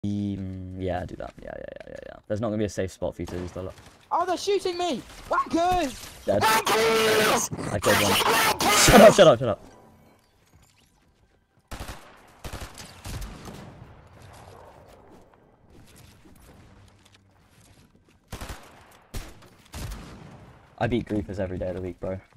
Yeah, do that. Yeah. There's not gonna be a safe spot for you to use the lock. Oh, they're shooting me! Wankers! Dead. Wankers! I killed one. Shut up. I beat griefers every day of the week, bro.